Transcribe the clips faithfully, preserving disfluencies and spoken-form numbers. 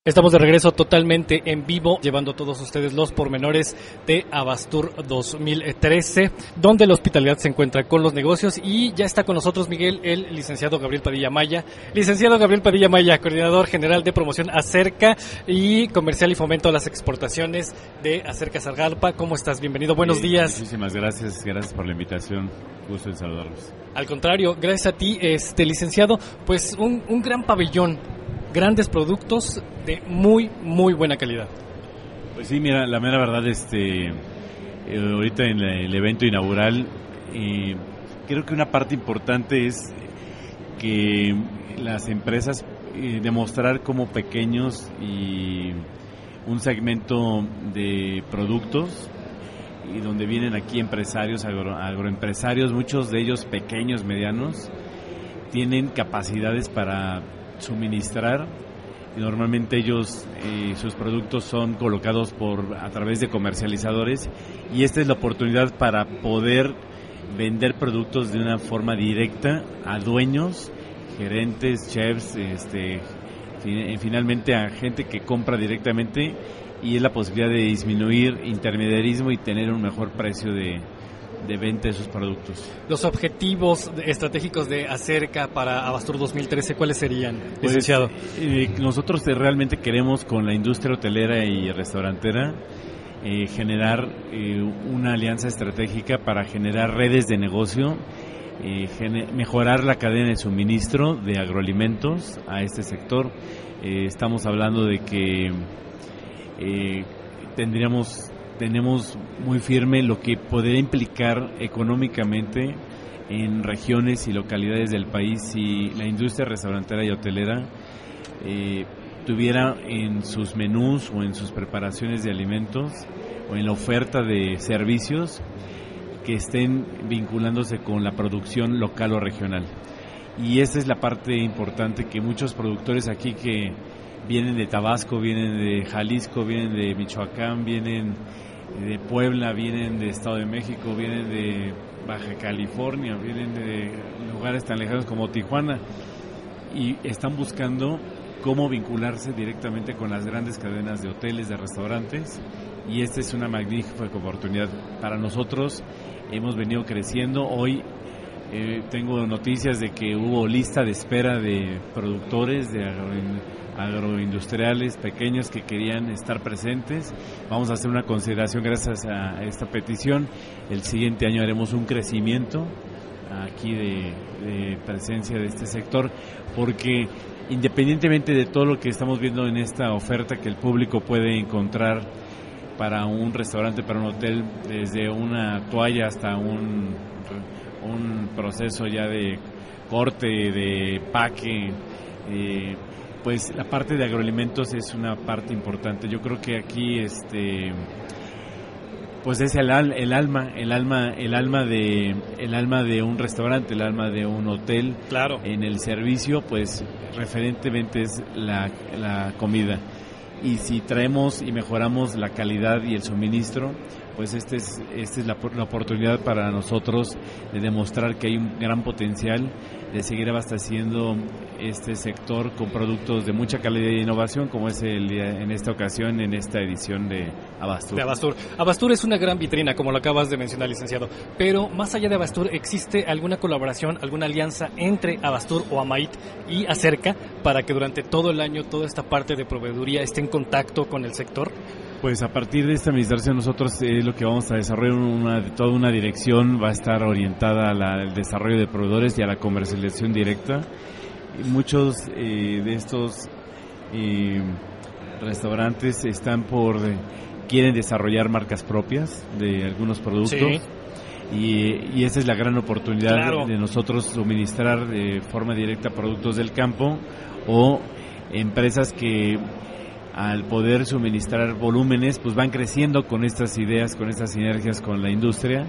Estamos de regreso totalmente en vivo, llevando a todos ustedes los pormenores de Abastur dos mil trece, donde la hospitalidad se encuentra con los negocios, y ya está con nosotros, Miguel, el licenciado Gabriel Padilla Maya. Licenciado Gabriel Padilla Maya, coordinador general de promoción Acerca y comercial y fomento a las exportaciones de Acerca Zagarpa. ¿Cómo estás? Bienvenido, buenos sí, días. Muchísimas gracias, gracias por la invitación, gusto en saludarlos. Al contrario, gracias a ti, este licenciado, pues un, un gran pabellón, grandes productos de muy, muy buena calidad. Pues sí, mira, la mera verdad, este, eh, ahorita en la, el evento inaugural, eh, creo que una parte importante es que las empresas, eh, demostrar como pequeños y un segmento de productos, y donde vienen aquí empresarios, agro, agroempresarios, muchos de ellos pequeños, medianos, tienen capacidades para suministrar, y normalmente ellos, eh, sus productos son colocados por a través de comercializadores, y esta es la oportunidad para poder vender productos de una forma directa a dueños, gerentes, chefs, este, finalmente a gente que compra directamente, y es la posibilidad de disminuir intermediarismo y tener un mejor precio de de venta de sus productos. Los objetivos estratégicos de Acerca para Abastur dos mil trece, ¿cuáles serían, pues, licenciado? Eh, nosotros realmente queremos, con la industria hotelera y restaurantera, eh, generar eh, una alianza estratégica para generar redes de negocio, eh, gener- mejorar la cadena de suministro de agroalimentos a este sector. Eh, estamos hablando de que eh, tendríamos tenemos muy firme lo que podría implicar económicamente en regiones y localidades del país si la industria restaurantera y hotelera eh, tuviera en sus menús o en sus preparaciones de alimentos o en la oferta de servicios que estén vinculándose con la producción local o regional. Y esa es la parte importante, que muchos productores aquí que vienen de Tabasco, vienen de Jalisco, vienen de Michoacán, vienen de Puebla, vienen de Estado de México, vienen de Baja California, vienen de lugares tan lejanos como Tijuana, y están buscando cómo vincularse directamente con las grandes cadenas de hoteles, de restaurantes, y esta es una magnífica oportunidad para nosotros. Hemos venido creciendo. Hoy eh, tengo noticias de que hubo lista de espera de productores, de agro agroindustriales pequeños que querían estar presentes. Vamos a hacer una consideración gracias a esta petición. El siguiente año haremos un crecimiento aquí de, de presencia de este sector, porque independientemente de todo lo que estamos viendo en esta oferta que el público puede encontrar para un restaurante, para un hotel, desde una toalla hasta un, un proceso ya de corte, de paque, eh, pues la parte de agroalimentos es una parte importante. Yo creo que aquí este pues es el, al, el alma, el alma, el alma de el alma de un restaurante, el alma de un hotel. Claro. En el servicio, pues referentemente es la, la comida. Y si traemos y mejoramos la calidad y el suministro, pues este es, esta es la, la oportunidad para nosotros de demostrar que hay un gran potencial de seguir abasteciendo este sector con productos de mucha calidad e innovación, como es el en esta ocasión, en esta edición de Abastur. De Abastur. Abastur es una gran vitrina, como lo acabas de mencionar, licenciado, pero más allá de Abastur, ¿existe alguna colaboración, alguna alianza entre Abastur o Amait y Acerca para que durante todo el año toda esta parte de proveeduría esté en contacto con el sector? Pues a partir de esta administración nosotros es eh, lo que vamos a desarrollar, una, toda una dirección va a estar orientada al, al desarrollo de proveedores y a la comercialización directa. Y muchos eh, de estos eh, restaurantes están por eh, quieren desarrollar marcas propias de algunos productos. Sí. Y, y esa es la gran oportunidad, claro, de nosotros suministrar de forma directa productos del campo o empresas que al poder suministrar volúmenes, pues van creciendo con estas ideas, con estas sinergias con la industria,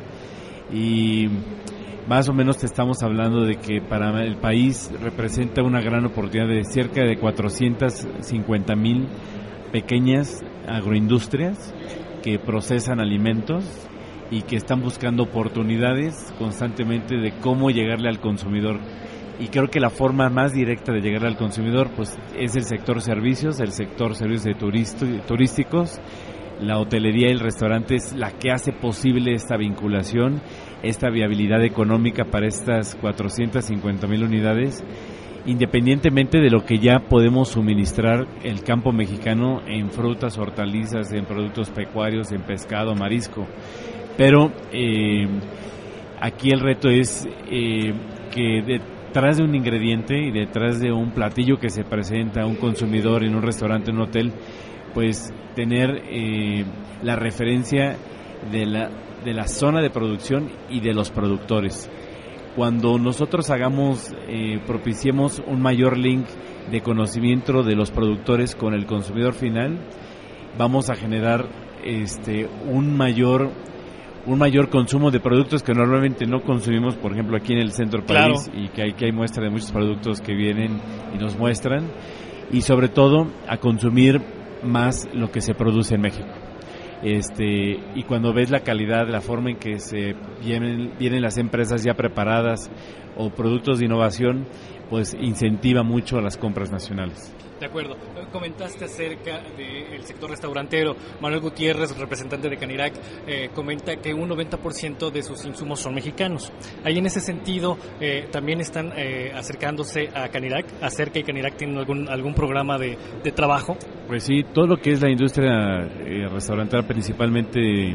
y más o menos te estamos hablando de que para el país representa una gran oportunidad de cerca de cuatrocientas cincuenta mil pequeñas agroindustrias que procesan alimentos y que están buscando oportunidades constantemente de cómo llegarle al consumidor. y creo que la forma más directa de llegar al consumidor pues es el sector servicios, el sector servicios de turisto, turísticos. La hotelería y el restaurante es la que hace posible esta vinculación, esta viabilidad económica para estas cuatrocientas cincuenta mil unidades, independientemente de lo que ya podemos suministrar el campo mexicano en frutas, hortalizas, en productos pecuarios, en pescado, marisco. Pero eh, aquí el reto es eh, que detrás de un ingrediente y detrás de un platillo que se presenta a un consumidor en un restaurante, en un hotel, pues tener eh, la referencia de la, de la zona de producción y de los productores. Cuando nosotros hagamos, eh, propiciemos un mayor link de conocimiento de los productores con el consumidor final, vamos a generar este un mayor un mayor consumo de productos que normalmente no consumimos, por ejemplo aquí en el centro del país, claro. Y que hay, que hay muestra de muchos productos que vienen y nos muestran, y sobre todo a consumir más lo que se produce en México. Este, y cuando ves la calidad, la forma en que se vienen, vienen las empresas ya preparadas o productos de innovación, pues incentiva mucho a las compras nacionales. De acuerdo. Comentaste acerca del sector restaurantero. Manuel Gutiérrez, representante de Canirac, eh, comenta que un noventa por ciento de sus insumos son mexicanos. Ahí en ese sentido, eh, también están eh, acercándose a Canirac. ¿Acerca y Canirac tienen algún algún programa de, de trabajo? Pues sí, todo lo que es la industria eh, restaurantera principalmente,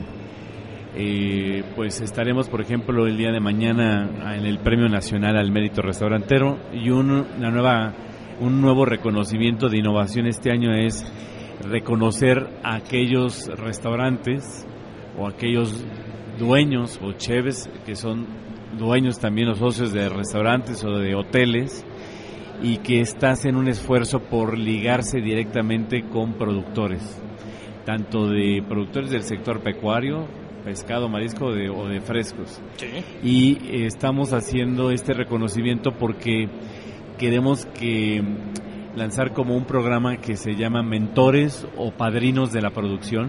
eh, pues estaremos, por ejemplo, el día de mañana en el Premio Nacional al Mérito Restaurantero, y un, una nueva... Un nuevo reconocimiento de innovación este año es reconocer a aquellos restaurantes o aquellos dueños o chefs que son dueños también o socios de restaurantes o de hoteles y que están en un esfuerzo por ligarse directamente con productores, tanto de productores del sector pecuario, pescado, marisco de, o de frescos. Sí. Y eh, estamos haciendo este reconocimiento porque queremos que lanzar como un programa que se llama Mentores o Padrinos de la Producción,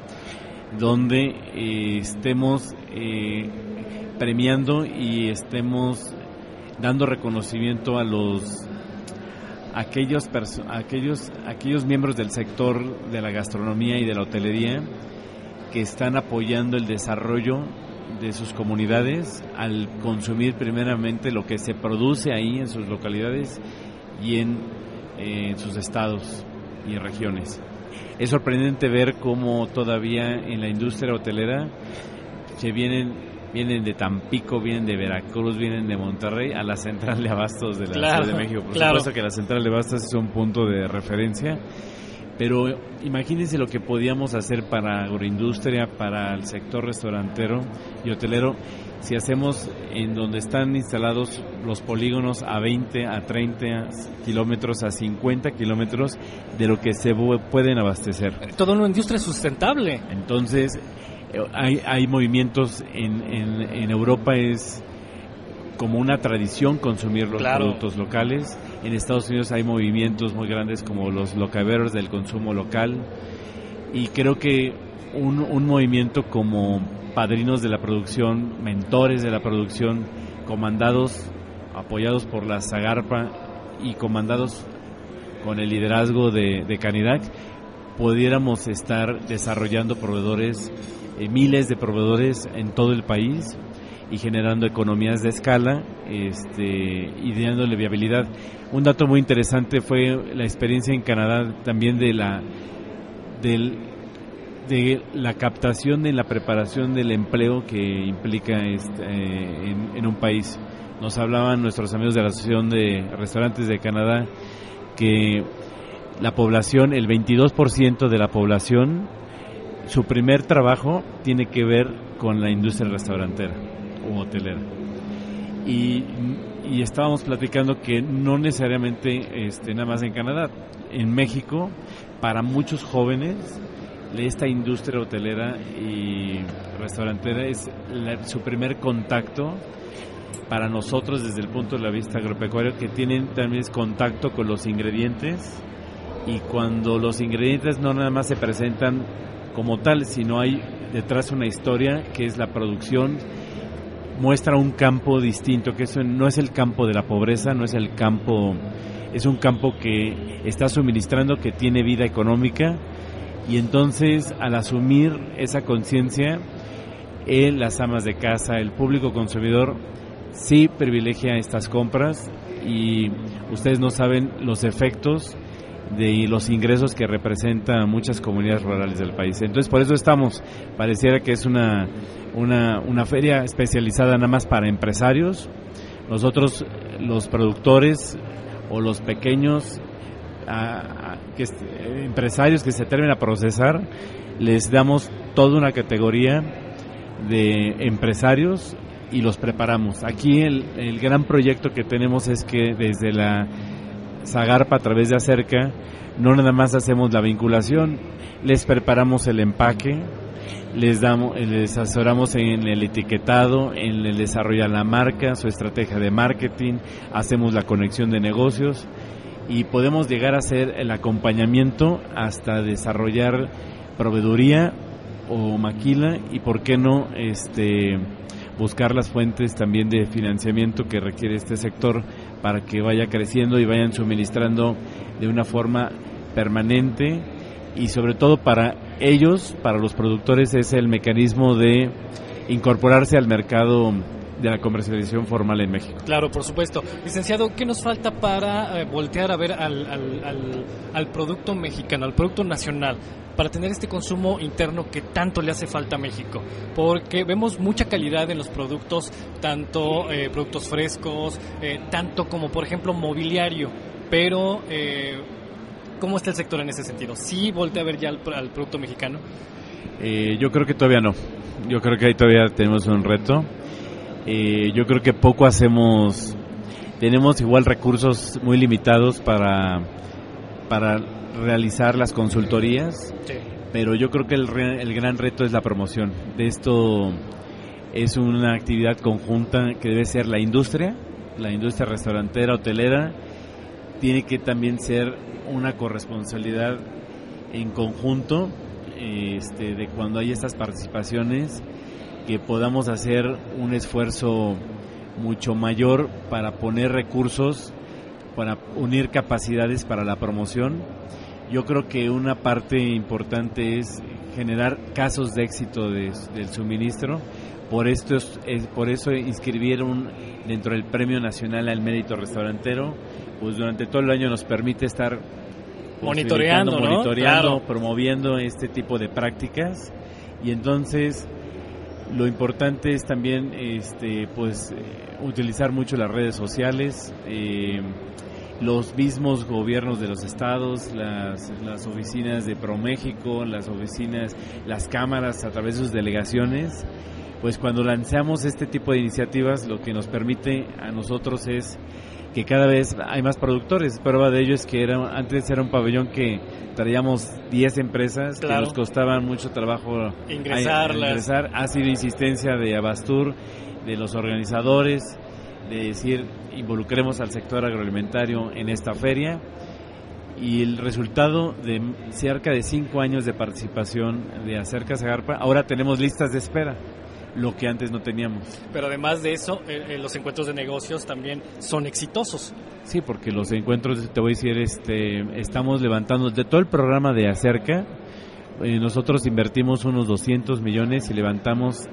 donde eh, estemos eh, premiando y estemos dando reconocimiento a los aquellos perso- aquellos aquellos miembros del sector de la gastronomía y de la hotelería que están apoyando el desarrollo de sus comunidades al consumir primeramente lo que se produce ahí en sus localidades y en, eh, en sus estados y regiones. Es sorprendente ver cómo todavía en la industria hotelera se vienen vienen de Tampico, vienen de Veracruz, vienen de Monterrey a la central de abastos de la claro, Ciudad de México. Por claro. supuesto que la central de abastos es un punto de referencia, pero imagínense lo que podíamos hacer para agroindustria, para el sector restaurantero y hotelero, si hacemos en donde están instalados los polígonos a veinte, a treinta kilómetros, a cincuenta kilómetros de lo que se pueden abastecer. Toda una industria sustentable. Entonces, hay, hay movimientos en, en, en Europa, es como una tradición consumir los claro. productos locales. En Estados Unidos hay movimientos muy grandes como los locaveros del consumo local, y creo que un, un movimiento como padrinos de la producción, mentores de la producción, comandados, apoyados por la Zagarpa y comandados con el liderazgo de, de Canirac, pudiéramos estar desarrollando proveedores, eh, miles de proveedores en todo el país, y generando economías de escala este, y dándole viabilidad. Un dato muy interesante fue la experiencia en Canadá también de la del, de la captación de la preparación del empleo que implica este, eh, en, en un país. Nos hablaban nuestros amigos de la Asociación de Restaurantes de Canadá que la población, el veintidós por ciento de la población, su primer trabajo tiene que ver con la industria restaurantera o hotelera, y, y estábamos platicando que no necesariamente este, nada más en Canadá, en México, para muchos jóvenes esta industria hotelera y restaurantera es la, su primer contacto. Para nosotros desde el punto de vista agropecuario, que tienen también contacto con los ingredientes, y cuando los ingredientes no nada más se presentan como tal, sino hay detrás una historia que es la producción muestra un campo distinto, que eso no es el campo de la pobreza, no es el campo, es un campo que está suministrando, que tiene vida económica, y entonces al asumir esa conciencia, él, las amas de casa, el público consumidor, sí privilegia estas compras, y ustedes no saben los efectos de los ingresos que representan muchas comunidades rurales del país. Entonces por eso estamos, pareciera que es una, una, una feria especializada nada más para empresarios. Nosotros, los productores o los pequeños a, a, que, empresarios que se atreven a procesar, les damos toda una categoría de empresarios y los preparamos. Aquí el, el gran proyecto que tenemos es que desde la Zagarpa, a través de Acerca, no nada más hacemos la vinculación, les preparamos el empaque, les damos, les asesoramos en el etiquetado, en el desarrollo de la marca, su estrategia de marketing, hacemos la conexión de negocios y podemos llegar a hacer el acompañamiento hasta desarrollar proveeduría o maquila y por qué no este buscar las fuentes también de financiamiento que requiere este sector para que vaya creciendo y vayan suministrando de una forma permanente, y sobre todo para ellos, para los productores, es el mecanismo de incorporarse al mercado de la comercialización formal en México. Claro, por supuesto. Licenciado, ¿qué nos falta para eh, voltear a ver al, al, al, al producto mexicano, al producto nacional, para tener este consumo interno que tanto le hace falta a México? Porque vemos mucha calidad en los productos, tanto eh, productos frescos, eh, tanto como, por ejemplo, mobiliario, pero eh, ¿cómo está el sector en ese sentido? ¿Sí voltea a ver ya al, al producto mexicano? Eh, yo creo que todavía no. Yo creo que ahí todavía tenemos un reto. Eh, yo creo que poco hacemos, tenemos igual recursos muy limitados para, para realizar las consultorías, sí. Pero yo creo que el, el gran reto es la promoción. De esto es una actividad conjunta que debe ser la industria, la industria restaurantera, hotelera, tiene que también ser una corresponsabilidad en conjunto, este, de cuando hay estas participaciones, que podamos hacer un esfuerzo mucho mayor para poner recursos, para unir capacidades para la promoción. Yo creo que una parte importante es generar casos de éxito de, del suministro. Por esto es, es, por eso inscribieron dentro del Premio Nacional al Mérito Restaurantero. Pues durante todo el año nos permite estar monitoreando, ¿no? monitoreando, claro. promoviendo este tipo de prácticas, y entonces lo importante es también este pues eh, utilizar mucho las redes sociales, eh, los mismos gobiernos de los estados, las, las oficinas de ProMéxico, las oficinas, las cámaras a través de sus delegaciones. Pues cuando lanzamos este tipo de iniciativas, lo que nos permite a nosotros es que cada vez hay más productores. Prueba de ello es que era, antes era un pabellón que traíamos diez empresas, claro, que nos costaban mucho trabajo ingresarlas. ingresar. Ha sido insistencia de Abastur, de los organizadores, de decir, involucremos al sector agroalimentario en esta feria, y el resultado de cerca de cinco años de participación de Acerca Zagarpa, ahora tenemos listas de espera, lo que antes no teníamos. Pero además de eso, eh, los encuentros de negocios también son exitosos. Sí, porque los encuentros, te voy a decir, este, estamos levantando de todo el programa de Acerca, eh, nosotros invertimos unos doscientos millones y levantamos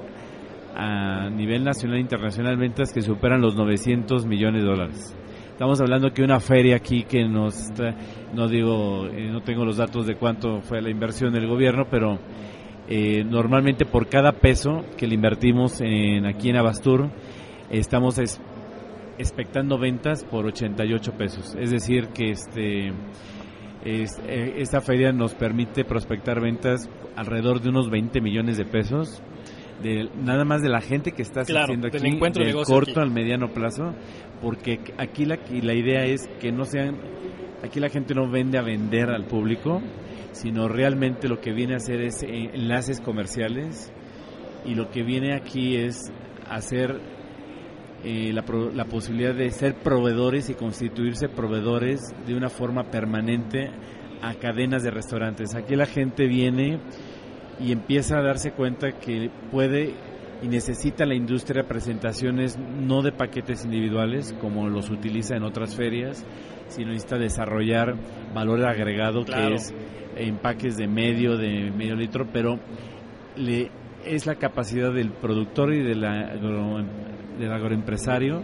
a nivel nacional e internacional ventas que superan los novecientos millones de dólares. Estamos hablando que una feria aquí que nos, no digo, eh, no tengo los datos de cuánto fue la inversión del gobierno, pero Eh, normalmente por cada peso que le invertimos en, aquí en Abastur, estamos es, expectando ventas por ochenta y ocho pesos. Es decir, que este, es, eh, esta feria nos permite prospectar ventas alrededor de unos veinte millones de pesos, de, nada más de la gente que está asistiendo, claro, aquí, encuentro del de corto aquí. al mediano plazo, porque aquí la, y la idea es que no sean, aquí la gente no vende a vender al público, sino realmente lo que viene a hacer es eh, enlaces comerciales, y lo que viene aquí es hacer eh, la, pro, la posibilidad de ser proveedores y constituirse proveedores de una forma permanente a cadenas de restaurantes. Aquí la gente viene y empieza a darse cuenta que puede y necesita la industria presentaciones no de paquetes individuales como los utiliza en otras ferias, sino necesita desarrollar valor agregado, claro, que es empaques de medio, de medio litro, pero le, es la capacidad del productor y del, agro, del agroempresario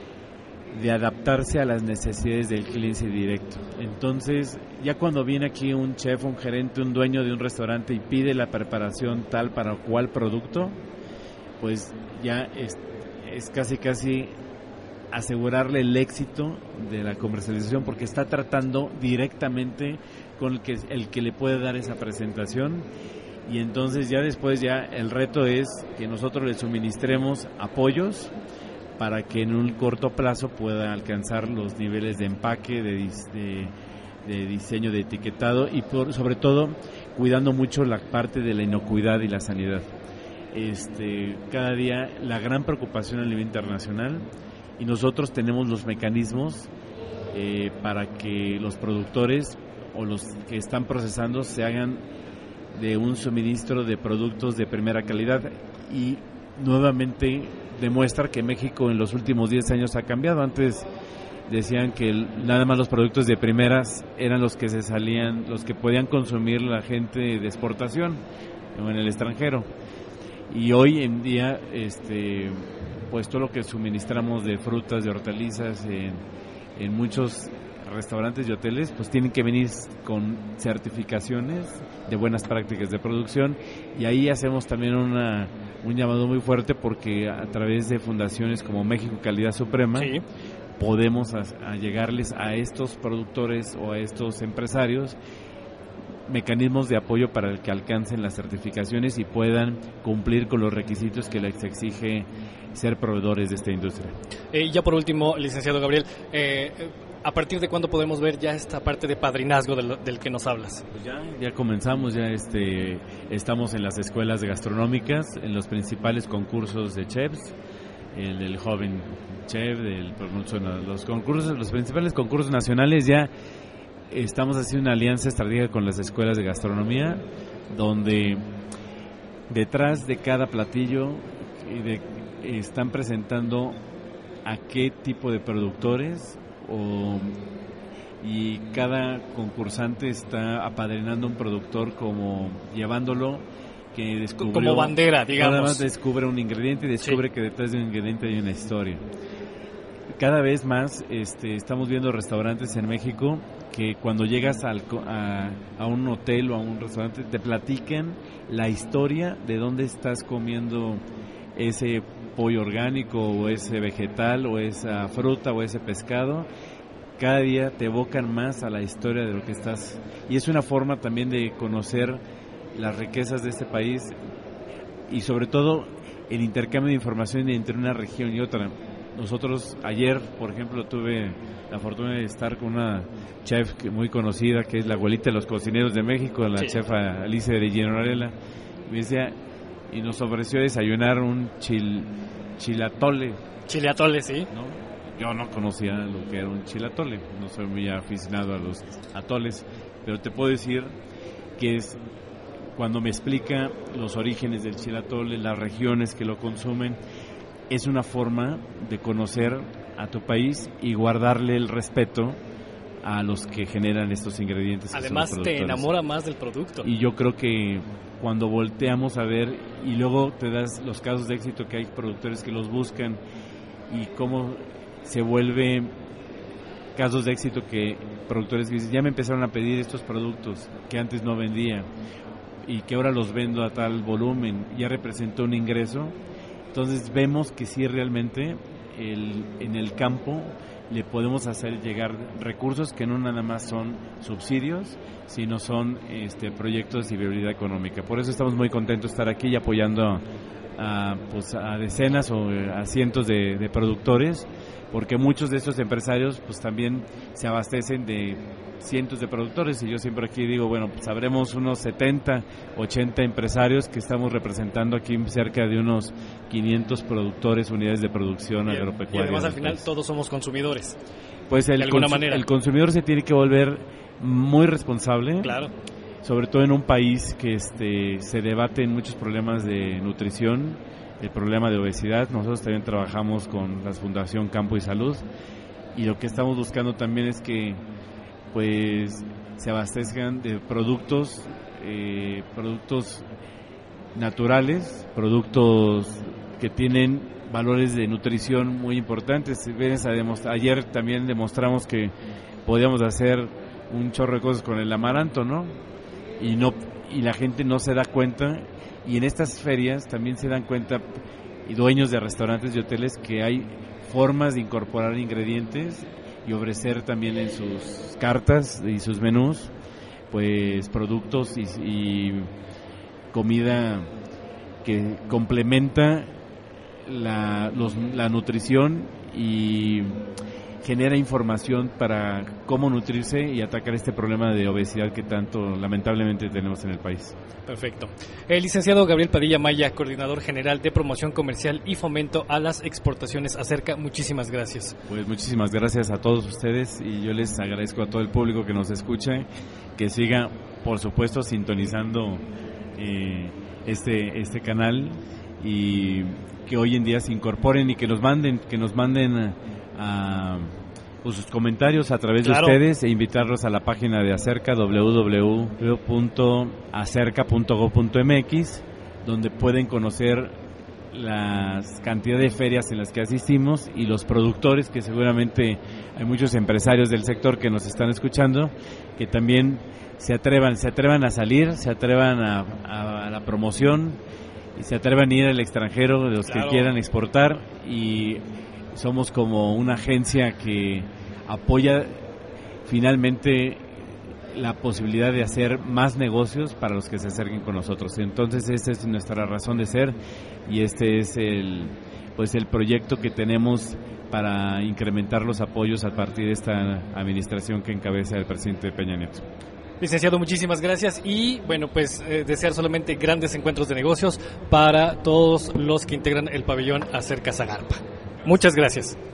de adaptarse a las necesidades del cliente directo. Entonces, ya cuando viene aquí un chef, un gerente, un dueño de un restaurante y pide la preparación tal para cual producto, pues ya es, es casi casi asegurarle el éxito de la comercialización, porque está tratando directamente con el que, el que le puede dar esa presentación, y entonces ya después ya el reto es que nosotros le suministremos apoyos para que en un corto plazo pueda alcanzar los niveles de empaque, de, de, de diseño, de etiquetado, y por, sobre todo cuidando mucho la parte de la inocuidad y la sanidad. Este, cada día la gran preocupación a nivel internacional, y nosotros tenemos los mecanismos eh, para que los productores o los que están procesando se hagan de un suministro de productos de primera calidad, y nuevamente demuestra que México en los últimos diez años ha cambiado. Antes decían que el, nada más los productos de primeras eran los que se salían, los que podían consumir la gente de exportación o en el extranjero, y hoy en día este pues todo lo que suministramos de frutas, de hortalizas en, en muchos restaurantes y hoteles, pues tienen que venir con certificaciones de buenas prácticas de producción, y ahí hacemos también una, un llamado muy fuerte, porque a través de fundaciones como México Calidad Suprema, sí, podemos a, a llegarles a estos productores o a estos empresarios mecanismos de apoyo para que alcancen las certificaciones y puedan cumplir con los requisitos que les exige ser proveedores de esta industria. Eh, ya por último, licenciado Gabriel, eh, ¿a partir de cuándo podemos ver ya esta parte de padrinazgo del, del que nos hablas? Pues ya, ya comenzamos, ya este, estamos en las escuelas gastronómicas, en los principales concursos de chefs, el, el joven chef, del, los concursos, los principales concursos nacionales. Ya estamos haciendo una alianza estratégica con las escuelas de gastronomía, donde detrás de cada platillo y de, están presentando a qué tipo de productores, o, y cada concursante está apadrinando un productor como llevándolo, que descubrió, como bandera, digamos. Cada vez descubre un ingrediente y descubre sí. que detrás de un ingrediente hay una historia. Cada vez más este, estamos viendo restaurantes en México que cuando llegas al, a, a un hotel o a un restaurante te platican la historia de dónde estás comiendo ese pollo orgánico o ese vegetal o esa fruta o ese pescado. Cada día te evocan más a la historia de lo que estás, y es una forma también de conocer las riquezas de este país, y sobre todo el intercambio de información entre una región y otra. Nosotros ayer, por ejemplo, tuve la fortuna de estar con una chef muy conocida, que es la abuelita de los cocineros de México, la sí. chef Alicia de Varela, y me decía, y nos ofreció desayunar un chil, chilatole. Chilatole, sí. ¿No? Yo no conocía lo que era un chilatole, no soy muy aficionado a los atoles, pero te puedo decir que es cuando me explica los orígenes del chilatole, las regiones que lo consumen, es una forma de conocer a tu país y guardarle el respeto a los que generan estos ingredientes. Además te enamora más del producto. Y yo creo que cuando volteamos a ver y luego te das los casos de éxito, que hay productores que los buscan y cómo se vuelve casos de éxito, que productores que dicen, ya me empezaron a pedir estos productos que antes no vendía y que ahora los vendo a tal volumen, ya representó un ingreso. Entonces vemos que sí, realmente el, en el campo le podemos hacer llegar recursos que no nada más son subsidios, sino son este, proyectos de viabilidad económica. Por eso estamos muy contentos de estar aquí y apoyando a, pues, a decenas o a cientos de, de productores, porque muchos de estos empresarios pues también se abastecen de cientos de productores, y yo siempre aquí digo, bueno, pues habremos unos setenta, ochenta empresarios que estamos representando aquí, cerca de unos quinientos productores, unidades de producción y, agropecuaria. Y además al final todos somos consumidores. Pues el, de alguna cons- manera. el consumidor se tiene que volver muy responsable. Claro. Sobre todo en un país que este, se debaten muchos problemas de nutrición, el problema de obesidad. Nosotros también trabajamos con la Fundación Campo y Salud, y lo que estamos buscando también es que pues se abastezcan de productos eh, productos naturales, productos que tienen valores de nutrición muy importantes. Ayer también demostramos que podíamos hacer un chorro de cosas con el amaranto, ¿no? Y no y la gente no se da cuenta, y en estas ferias también se dan cuenta, y dueños de restaurantes y hoteles, que hay formas de incorporar ingredientes y ofrecer también en sus cartas y sus menús pues productos y, y comida que complementa la, los, la nutrición y genera información para cómo nutrirse y atacar este problema de obesidad que tanto lamentablemente tenemos en el país. Perfecto. El licenciado Gabriel Padilla Maya, coordinador general de promoción comercial y fomento a las exportaciones Acerca, muchísimas gracias. Pues muchísimas gracias a todos ustedes, y yo les agradezco a todo el público que nos escucha, que siga por supuesto sintonizando eh, este este canal, y que hoy en día se incorporen y que nos manden que nos manden a, a pues, sus comentarios a través claro. de ustedes, e invitarlos a la página de Acerca, doble u doble u doble u punto acerca punto gob punto eme equis, donde pueden conocer las cantidades de ferias en las que asistimos y los productores, que seguramente hay muchos empresarios del sector que nos están escuchando, que también se atrevan, se atrevan a salir, se atrevan a, a, a la promoción, y se atrevan a ir al extranjero, de los claro. que quieran exportar, y somos como una agencia que apoya finalmente la posibilidad de hacer más negocios para los que se acerquen con nosotros. Entonces esta es nuestra razón de ser, y este es el pues el proyecto que tenemos para incrementar los apoyos a partir de esta administración que encabeza el presidente Peña Nieto. Licenciado, muchísimas gracias, y bueno, pues eh, desear solamente grandes encuentros de negocios para todos los que integran el pabellón Acerca Zagarpa. Muchas gracias.